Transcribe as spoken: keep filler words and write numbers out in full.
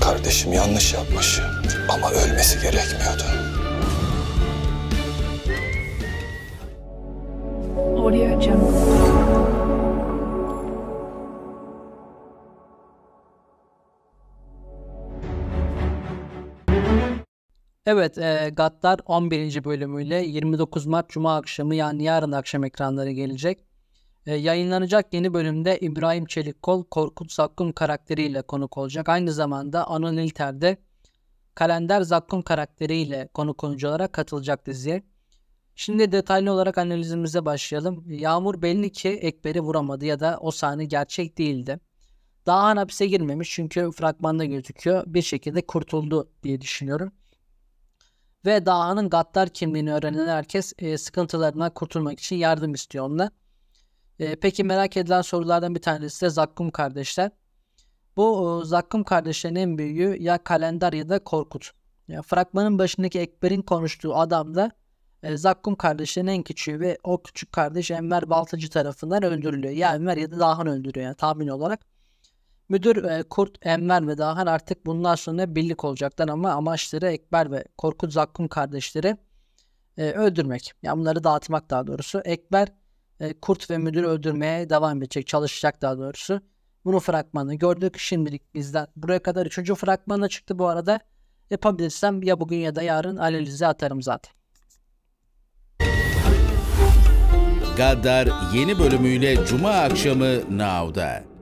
kardeşim yanlış yapmış ama ölmesi gerekmiyordu. Audio Jungle. Evet, e, Gaddar on birinci bölümüyle yirmi dokuz Mart Cuma akşamı, yani yarın akşam ekranlara gelecek. E, yayınlanacak yeni bölümde İbrahim Çelikkol, Korkut Zakkum karakteriyle konuk olacak. Aynı zamanda Anıl İlter de Kalender Zakkum karakteriyle konuk oyuncu olarak katılacak diziye. Şimdi detaylı olarak analizimize başlayalım. Yağmur belli ki Ekber'i vuramadı ya da o sahne gerçek değildi. Dağhan hapse girmemiş çünkü fragmanda gözüküyor. Bir şekilde kurtuldu diye düşünüyorum. Ve Dağhan'ın Gaddar kimliğini öğrenen herkes e, sıkıntılarından kurtulmak için yardım istiyor onunla. E, peki merak edilen sorulardan bir tanesi de Zakkum kardeşler. Bu e, Zakkum kardeşlerin en büyüğü ya Kalender ya da Korkut. Ya, fragmanın başındaki Ekber'in konuştuğu adam da e, Zakkum kardeşlerin en küçüğü ve o küçük kardeş Enver Baltacı tarafından öldürülüyor. Ya Enver ya da Dağhan öldürüyor yani, tahmin olarak. Müdür, e, Kurt, Enver ve Dağhan artık bundan sonra birlik olacaklar ama amaçları Ekber ve Korkut Zakkum kardeşleri e, öldürmek. Yani bunları dağıtmak daha doğrusu. Ekber e, Kurt ve müdürü öldürmeye devam edecek, çalışacak daha doğrusu. Bunu fragmanı gördük. Şimdilik bizden buraya kadar. Üçüncü fragmanı çıktı bu arada. Yapabilirsem ya bugün ya da yarın analize atarım zaten. Gaddar yeni bölümüyle Cuma akşamı Now'da.